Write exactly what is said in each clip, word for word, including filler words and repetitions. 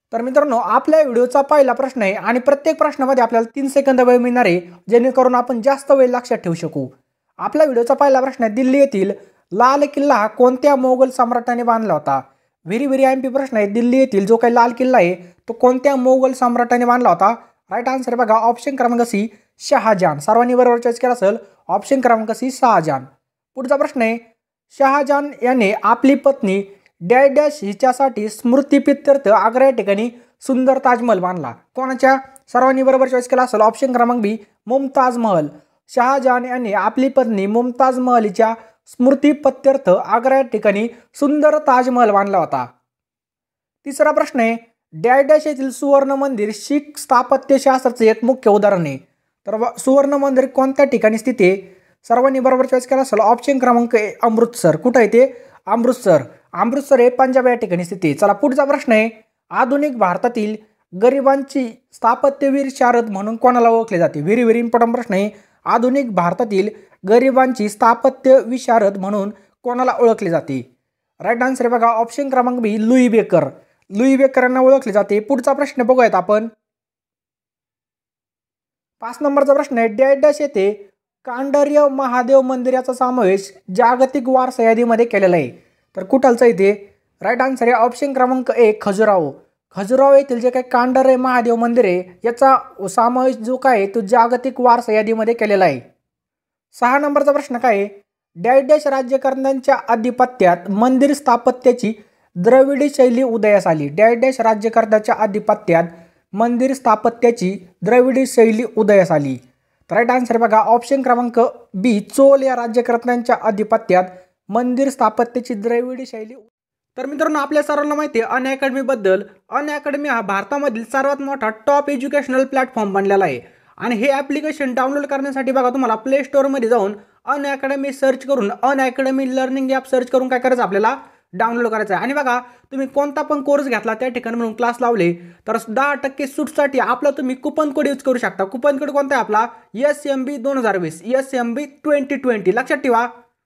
तर मित्रांनो, आपल्या व्हिडिओचा पहिला प्रश्न आहे आणि प्रत्येक प्रश्नामध्ये आपल्याला तीन सेकंद वेळ मिळणार आहे, जेणेकरून आपण जास्त वेळ लक्षात ठेवू शकू। आपल्या व्हिडिओचा पहिला प्रश्न आहे, दिल्ली येथील लाल किल्ला हा कोणत्या मोगल सम्राटाने बांधला होता? व्हेरी व्हेरी एमपी प्रश्न आहे। दिल्ली येथील जो काही लाल किल्ला आहे तो कोणत्या मोगल सम्राटाने बांधला होता? राईट आन्सर बघा ऑप्शन क्रमांक सी शहाजहान। सर्वांनी बरोबर चॉईस केला असेल, ऑप्शन क्रमांक सी शहाजहान। पुढचा प्रश्न आहे, शहाजहान याने आपली पत्नी डॅश डॅश हिच्यासाठी स्मृतिप्रित्यर्थ आग्रा या ठिकाणी सुंदर ताजमहल बांधला। कोणाच्या? सर्वांनी बरोबर चॉईस केला असेल, ऑप्शन क्रमांक बी मुमताज महल। शहाजहान याने आपली पत्नी मुमताज महल हिच्या स्मृतिप्रित्यर्थ आग्रा या ठिकाणी सुंदर ताजमहल बांधला होता। तिसरा प्रश्न आहे, डॅश डॅश येथील सुवर्ण मंदिर शीख स्थापत्यशास्त्राचे एक मुख्य उदाहरण आहे। तर सुवर्ण मंदिर कोणत्या ठिकाणी स्थित आहे? सर्वांनी बरोबर चॉईस केला असेल, ऑप्शन क्रमांक ए अमृतसर। कुठं आहे ते? अमृतसर। अमृतसर हे पंजाब या ठिकाणी स्थित आहे। चला पुढचा प्रश्न आहे, आधुनिक भारतातील गरिबांची स्थापत्यवीर शारद म्हणून कोणाला ओळखले जाते? व्हेरी व्हेरी इम्पॉर्टंट प्रश्न आहे। आधुनिक भारतातील गरिबांची स्थापत्य विशारद म्हणून कोणाला ओळखले जाते? राईट आन्सर बघा ऑप्शन क्रमांक B Laurie Baker. Laurie Baker यांना ओळखले जाते। पुढचा प्रश्न बघूयात आपण। पाच नंबरचा प्रश्न आहे, डॅश डॅश येथे कांडर्य महादेव मंदिराचा समावेश जागतिक वारसा यादीमध्ये केलेला आहे। तर कुठलचं इथे? राईट आन्सर आहे ऑप्शन क्रमांक एक खजुराहो। खजुराहो येथील जे काही कांडर्य महादेव मंदिर आहे याचा समावेश जो काय तो जागतिक वारसा यादीमध्ये केलेला आहे। सहा नंबरचा प्रश्न काय आहे, डॅश डॅश राज्यकर्त्यांच्या अधिपत्यात मंदिर स्थापत्याची द्रविडी शैली उदयास आली। डॅश डॅश राज्यकर्त्याच्या अधिपत्यात मंदिर स्थापत्याची द्रविडी शैली उदयास आली। राईट आन्सर बघा ऑप्शन क्रमांक बी चोल या राज्यकर्त्यांच्या अधिपत्यात मंदिर स्थापत्याची द्रविडी शैली। तर मित्रांनो, आपल्या सर्वांना माहिती आहे अनअकॅडमी बद्दल। अनअकॅडमी हा भारतामधील सर्वात मोठा टॉप एज्युकेशनल प्लॅटफॉर्म बनलेला आहे आणि हे ॲप्लिकेशन डाउनलोड करण्यासाठी बघा तुम्हाला प्ले स्टोअरमध्ये जाऊन अनअकॅडमी सर्च करून अनअकॅडमी लर्निंग ॲप सर्च करून काय करायचं आपल्याला डाउनलोड करायचं आहे। आणि बघा तुम्ही कोणता पण कोर्स घेतला त्या ठिकाणी म्हणून क्लास लावले तर दहा टक्के सूटसाठी आपला तुम्ही कुपन कोड यूज करू शकता। कुपन कोड कोणता आहे आपला? एस एम बी दोन हजार वीस S M B twenty twenty लक्षात ठेवा।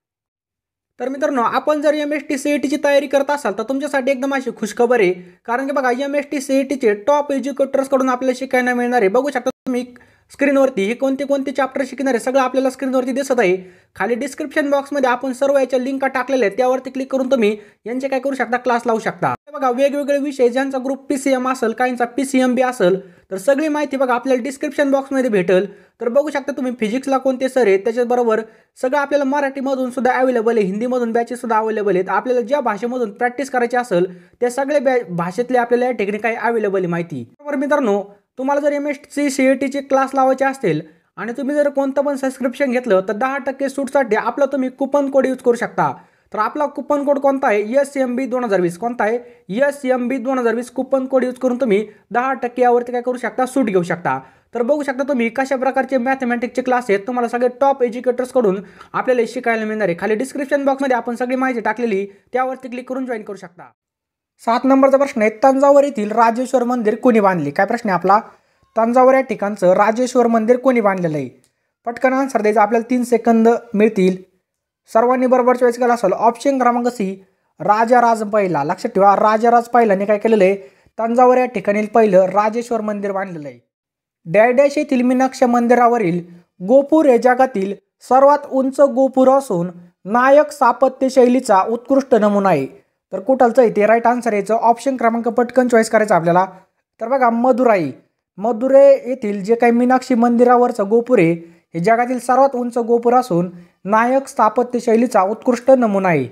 तर मित्रांनो, आपण जर M S T C E टीची तयारी करत असाल तर तुमच्यासाठी एकदम अशी खुशखबर आहे, कारण की बघा M S T C E टीचे टॉप एज्युकेटर्सकडून आपल्याला शिकायला मिळणार आहे। बघू शकता तुम्ही स्क्रीनवरती हे कोणते कोणते चॅप्टर शिकणार आहे सगळं आपल्याला स्क्रीनवरती दिसत आहे। खाली डिस्क्रिप्शन बॉक्समध्ये आपण सर्व याच्या लिंक टाकलेल्या आहेत, त्यावरती क्लिक करून तुम्ही यांचे काय करू शकता क्लास लावू शकता। बघा वेगवेगळे विषय ज्यांचा ग्रुप पी सी एम असेल, काहींचा पी सी एम बी असेल, तर सगळी माहिती बघा आपल्याला डिस्क्रिप्शन बॉक्समध्ये भेटेल। तर बघू शकता तुम्ही फिजिक्सला कोणते सर आहेत, त्याच्याबरोबर सगळं आपल्याला मराठीमधून सुद्धा अवेलेबल आहे, हिंदीमधून बॅचेस सुद्धा अवेलेबल आहेत। आपल्याला ज्या भाषेमधून प्रॅक्टिस करायची असेल त्या सगळ्या भाषेतले आपल्याला या ठिकाणी काही अवेलेबल आहे माहिती। बरोबर मित्रांनो, तुम्हाला जर M S T C E टीचे क्लास लावायचे असतील आणि तुम्ही जर कोणतं पण सबस्क्रिप्शन घेतलं तर दहा टक्के सूटसाठी आपला तुम्ही कुपन कोड यूज करू शकता। तर आपला कुपन कोड कोणता आहे? एस एम बी दोन हजार वीस। कोणता आहे? एस एम बी दोन हजार वीस कुपन कोड यूज करून तुम्ही दहा टक्के यावरती काय करू शकता सूट घेऊ शकता। तर बघू शकता तुम्ही कशा प्रकारचे मॅथमॅटिक्सचे क्लास आहेत तुम्हाला सगळे टॉप एज्युकेटर्सकडून आपल्याला शिकायला मिळणार आहे। खाली डिस्क्रिप्शन बॉक्समध्ये आपण सगळी माहिती टाकलेली, त्यावरती क्लिक करून जॉईन करू शकता। सात नंबरचा प्रश्न आहे, तंजावर येथील राजेश्वर मंदिर कोणी बांधले? काय प्रश्न आहे आपला? तंजावर या ठिकाणचं राजेश्वर मंदिर कोणी बांधलेलं आहे? पटकन आन्सर द्यायचं, आपल्याला तीन सेकंद मिळतील। सर्वांनी बरोबर चॉईस केला असेल, ऑप्शन क्रमांक सी राजाराज पहिला। लक्षात ठेवा राजाराज पहिल्याने काय केलेलं आहे? तंजावर या ठिकाणी पहिलं राजेश्वर मंदिर बांधलेलं आहे। डॅश डॅश येथील मीनाक्षी मंदिरावरील गोपूर हे जगातील सर्वात उंच गोपूर असून नायक स्थापत्य शैलीचा उत्कृष्ट नमुना आहे। तर कुठलचं इथे? राईट आन्सर यायचं ऑप्शन क्रमांक पटकन चॉईस करायचं आपल्याला। तर बघा मदुराई मदुरै येथील जे काही मीनाक्षी मंदिरावरचं गोपूर आहे हे जगातील सर्वात उंच गोपूर असून नायक स्थापत्य शैलीचा उत्कृष्ट नमुना आहे।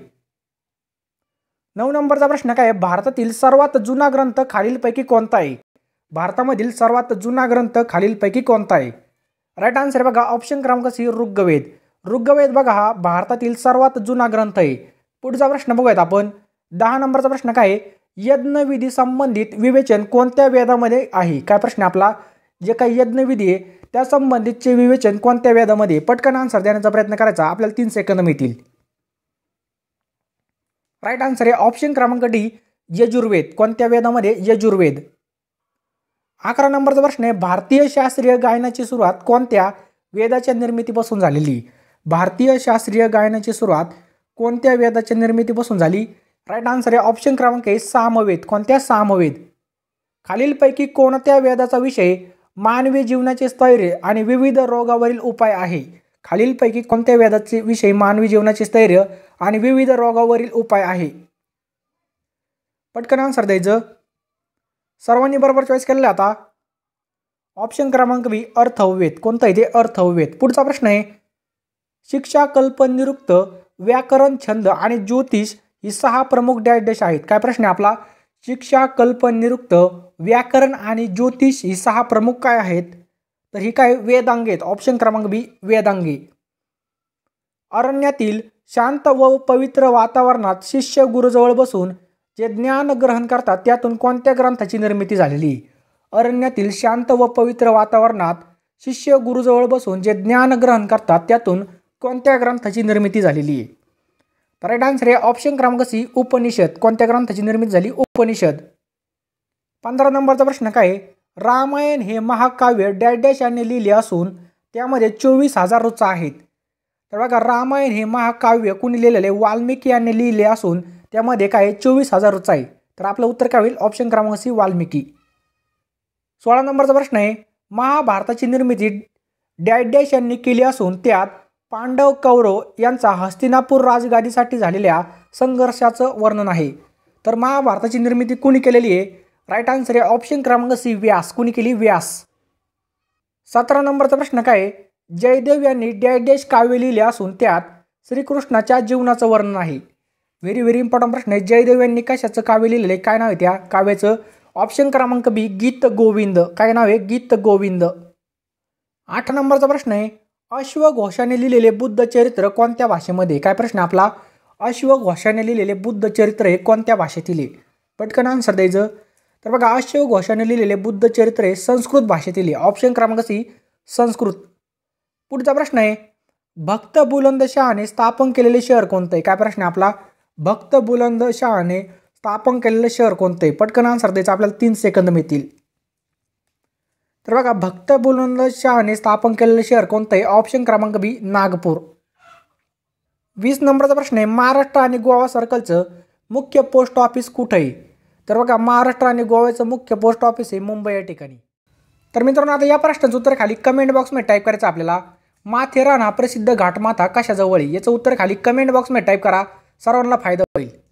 नऊ नंबरचा प्रश्न काय आहे, भारतातील सर्वात जुना ग्रंथ खालीलपैकी कोणता आहे? भारतामधील सर्वात जुना ग्रंथ खालीलपैकी कोणता आहे? राईट आन्सर बघा ऑप्शन क्रमांक सी ऋग्वेद। ऋग्वेद बघा हा भारतातील सर्वात जुना ग्रंथ आहे। पुढचा प्रश्न बघूयात आपण। दहा नंबरचा प्रश्न काय आहे, यज्ञविधी संबंधित विवेचन कोणत्या वेदामध्ये आहे? काय प्रश्न आपला? जे काही यज्ञविधी आहे त्या संबंधितचे विवेचन कोणत्या वेदामध्ये? पटकन आन्सर देण्याचा प्रयत्न करायचा, आपल्याला तीन सेकंद मिळतील। राईट आन्सर आहे ऑप्शन क्रमांक डी यजुर्वेद। कोणत्या वेदामध्ये? यजुर्वेद। अकरा नंबरचा प्रश्न आहे, भारतीय शास्त्रीय गायनाची सुरुवात कोणत्या वेदाच्या निर्मितीपासून झालेली? भारतीय शास्त्रीय गायनाची सुरुवात कोणत्या वेदाच्या निर्मितीपासून झाली? राईट आन्सर आहे ऑप्शन क्रमांक आहे सामवेद। कोणत्या? सामवेद। खालीलपैकी कोणत्या वेदाचा विषय मानवी जीवनाचे स्थैर्य आणि विविध रोगावरील उपाय आहे? खालीलपैकी कोणत्या वेदाचे विषय मानवी जीवनाचे स्थैर्य आणि विविध रोगावरील उपाय आहे? पटकन आन्सर द्यायचं. सर्वांनी बरोबर चॉईस केलेला. आता ऑप्शन क्रमांक बी अर्थवेद. कोणता आहे ते? अर्थवेद. पुढचा प्रश्न आहे, शिक्षा, कल्प, निरुक्त, व्याकरण, छंद आणि ज्योतिष ही सहा प्रमुख डॅश डॅश आहेत. काय प्रश्न आहे आपला? शिक्षा, कल्प, निरुक्त, व्याकरण आणि ज्योतिष ही सहा प्रमुख काय आहेत? तर ही काय? वेदांगे आहेत. ऑप्शन क्रमांक बी वेदांगे. अरण्यातील शांत व पवित्र वातावरणात शिष्य गुरुजवळ बसून जे ज्ञान ग्रहण करतात त्यातून कोणत्या ग्रंथाची निर्मिती झालेली? अरण्यातील शांत व पवित्र वातावरणात शिष्य गुरुजवळ बसून जे ज्ञान ग्रहण करतात त्यातून कोणत्या ग्रंथाची निर्मिती झालेली आहे? तर राईट आन्सर आहे ऑप्शन क्रमांक सी उपनिषद. कोणत्या ग्रंथाची निर्मिती झाली? उपनिषद. पंधरा नंबरचा प्रश्न काय आहे? रामायण हे महाकाव्य डॅश डॅश यांनी लिहिले असून त्यामध्ये चोवीस हजार रुचा आहेत. तर बघा, रामायण हे महाकाव्य कुणी लिहिलेले? वाल्मिकी यांनी लिहिले असून त्यामध्ये काय? चोवीस हजार रुचा आहे. तर आपलं उत्तर काय होईल? ऑप्शन क्रमांक सी वाल्मिकी. सोळा नंबरचा प्रश्न आहे, महाभारताची निर्मिती डॅश डॅश यांनी केली असून त्यात पांडव कौरव यांचा हस्तिनापूर राजगादीसाठी झालेल्या संघर्षाचं वर्णन आहे. तर महाभारताची निर्मिती कुणी केलेली आहे? राईट आन्सर आहे ऑप्शन क्रमांक सी व्यास. कुणी केली? व्यास. सतरा नंबरचा प्रश्न काय आहे? जयदेव यांनी डॅश डॅश काव्य लिहिले असून त्यात श्रीकृष्णाच्या जीवनाचं वर्णन आहे. व्हेरी व्हेरी इम्पॉर्टंट प्रश्न आहे. जयदेव यांनी कशाचं काव्य लिहिलेलं आहे? काय नाव आहे त्या काव्याचं? ऑप्शन क्रमांक बी गीत गोविंद. काय नाव आहे? गीत गोविंद. आठ नंबरचा प्रश्न आहे, अश्वघोषाने लिहिलेले बुद्ध चरित्र कोणत्या भाषेमध्ये? काय प्रश्न आपला? अश्वघोषाने लिहिलेले बुद्ध चरित्र हे कोणत्या भाषेतील आहे? पटकन आन्सर द्यायचं. तर बघा, अश्वघोषाने लिहिलेले बुद्ध चरित्र हे संस्कृत भाषेतील आहे. ऑप्शन क्रमांक सी संस्कृत. पुढचा प्रश्न आहे, भक्त बुलंद शहाने स्थापन केलेले शहर कोणतं आहे? काय प्रश्न आपला? भक्त बुलंद शहाने स्थापन केलेले शहर कोणतं आहे? पटकन आन्सर द्यायचं. आपल्याला तीन सेकंद मिळतील. तर बघा, भक्त बुलंद शहाने स्थापन केलेले शहर कोणतं आहे? ऑप्शन क्रमांक बी नागपूर. वीस नंबरचा प्रश्न आहे, महाराष्ट्र आणि गोवा सर्कलचं मुख्य पोस्ट ऑफिस कुठं आहे? तर बघा, महाराष्ट्र आणि गोव्याचं मुख्य पोस्ट ऑफिस आहे मुंबई या ठिकाणी. तर मित्रांनो, आता या प्रश्नाचं उत्तर खाली कमेंट बॉक्समध्ये टाईप करायचं आपल्याला. माथेरान हा प्रसिद्ध घाटमाथा कशाजवळ आहे? याचं उत्तर खाली कमेंट बॉक्समध्ये टाईप करा. सर्वांना फायदा होईल.